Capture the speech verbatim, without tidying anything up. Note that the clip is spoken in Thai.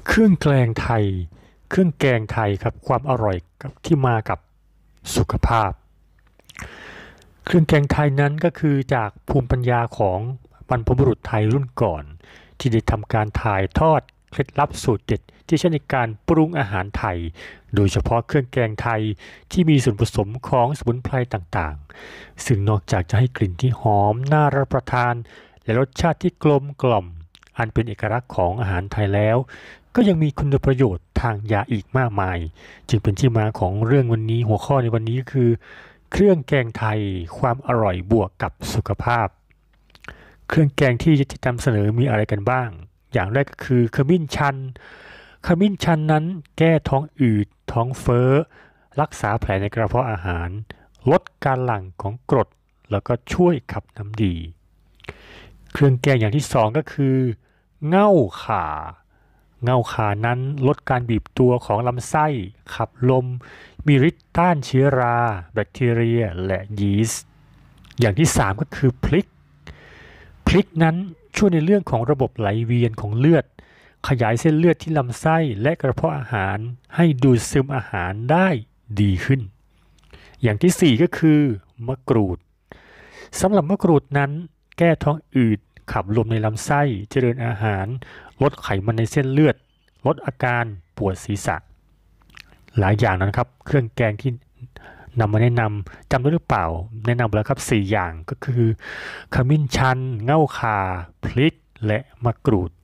เครื่องแกงไทยเครื่องแกงไทยครับความอร่อยกับที่มากับสุขภาพเครื่องแกงไทยนั้นก็คือจากภูมิปัญญาของบรรพบุรุษไทยรุ่นก่อนที่ได้ทำการถ่ายทอดเคล็ดลับสูตรเด็ดที่ใช้ในการปรุงอาหารไทยโดยเฉพาะเครื่องแกงไทยที่มีส่วนผสมของสมุนไพรต่างๆซึ่งนอกจากจะให้กลิ่นที่หอมน่ารับประทานและรสชาติที่กลมกล่อมอันเป็นเอกลักษณ์ของอาหารไทยแล้วก็ยังมีคุณประโยชน์ทางยาอีกมากมายจึงเป็นที่มาของเรื่องวันนี้หัวข้อในวันนี้ก็คือเครื่องแกงไทยความอร่อยบวกกับสุขภาพเครื่องแกงที่จะนำเสนอมีอะไรกันบ้างอย่างแรกก็คือขมิ้นชันขมิ้นชันนั้นแก้ท้องอืดท้องเฟ้อรักษาแผลในกระเพาะอาหารลดการหลั่งของกรดแล้วก็ช่วยขับน้ำดีเครื่องแกงอย่างที่สองก็คือเง่าข่าเง่าข่านั้นลดการบีบตัวของลำไส้ขับลมมีฤทธิ์ต้านเชื้อราแบคทีเรียและยีสต์อย่างที่สามก็คือพริกพริกนั้นช่วยในเรื่องของระบบไหลเวียนของเลือดขยายเส้นเลือดที่ลำไส้และกระเพาะอาหารให้ดูดซึมอาหารได้ดีขึ้นอย่างที่สี่ก็คือมะกรูดสำหรับมะกรูดนั้นแก้ท้องอืดขับลมในลำไส้เจริญอาหารลดไขมันในเส้นเลือดลดอาการปวดศีรษะหลายอย่างนะครับเครื่องแกงที่นำมาแนะนำจำได้หรือเปล่าแนะนำแล้วครับสี่อย่างก็คือขมิ้นชันเง่าข่าพริกและมะกรูด